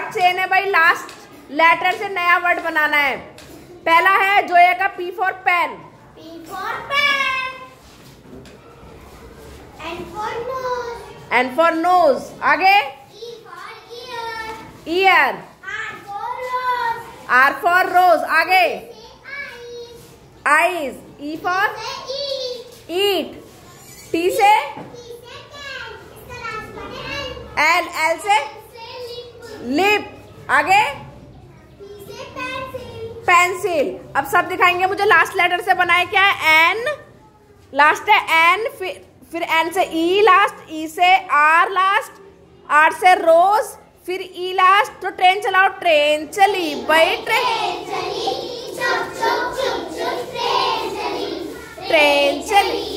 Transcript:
Word chain है भाई, last letter से नया वर्ड बनाना है। पहला है जोया का P for pen. P for pen. N for nose. N for nose। आगे E for ear. Ear. R for rose. R for rose। आगे Eyes. Eyes. E for Eat. Eat. T से T से cat. इसका last one है L. L से lip. Lip. आगे P से pencil. Pencil. अब सब दिखाएंगे मुझे लास्ट लेटर से बनाए क्या है। एन लास्ट है, एन फिर एन से ई लास्ट, ई से आर लास्ट, आर से रोज, फिर ई लास्ट। तो ट्रेन चलाओ, ट्रेन चली भाई, ट्रेन चली।